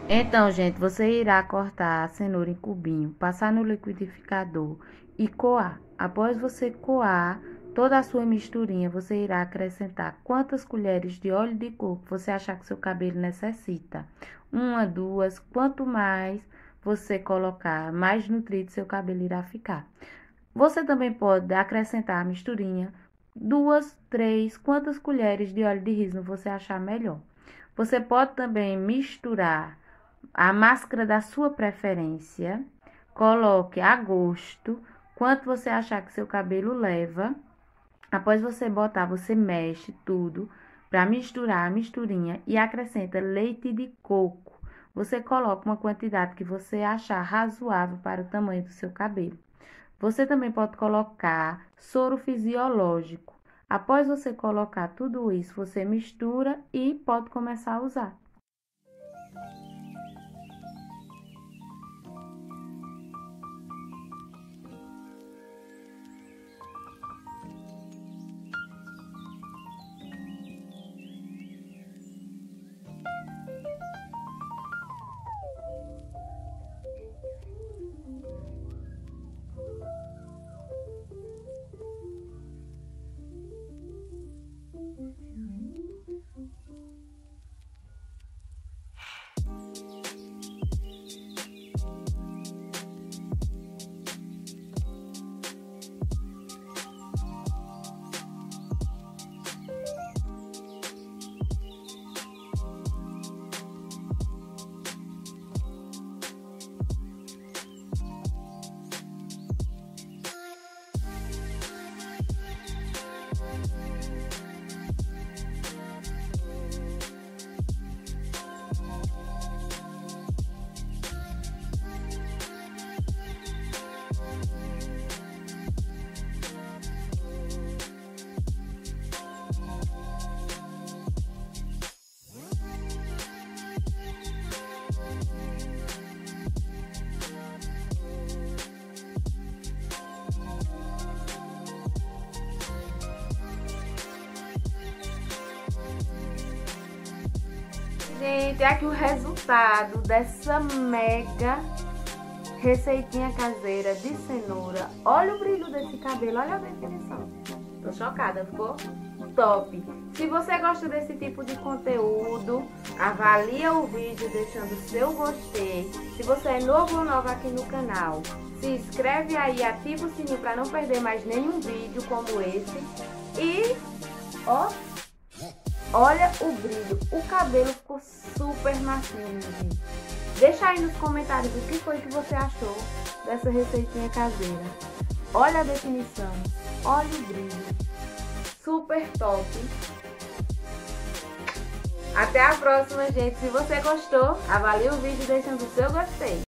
Então, gente, você irá cortar a cenoura em cubinho, passar no liquidificador e coar. Após você coar toda a sua misturinha, você irá acrescentar quantas colheres de óleo de coco você achar que seu cabelo necessita. Uma, duas, quanto mais você colocar, mais nutrido seu cabelo irá ficar. Você também pode acrescentar a misturinha, duas, três, quantas colheres de óleo de risno você achar melhor. Você pode também misturar a máscara da sua preferência, coloque a gosto, quanto você achar que seu cabelo leva. Após você botar, você mexe tudo para misturar a misturinha e acrescenta leite de coco. Você coloca uma quantidade que você achar razoável para o tamanho do seu cabelo. Você também pode colocar soro fisiológico. Após você colocar tudo isso, você mistura e pode começar a usar. Gente, aqui o resultado dessa mega receitinha caseira de cenoura. Olha o brilho desse cabelo, olha a definição. Tô chocada, ficou top. Se você gosta desse tipo de conteúdo, avalia o vídeo deixando seu gostei. Se você é novo ou nova aqui no canal, se inscreve aí, ativa o sininho para não perder mais nenhum vídeo como esse. E, ó, olha o brilho, o cabelo ficou super macio, gente. Deixa aí nos comentários o que foi que você achou dessa receitinha caseira. Olha a definição, olha o brilho, super top. Até a próxima, gente. Se você gostou, avalie o vídeo deixando o seu gostei.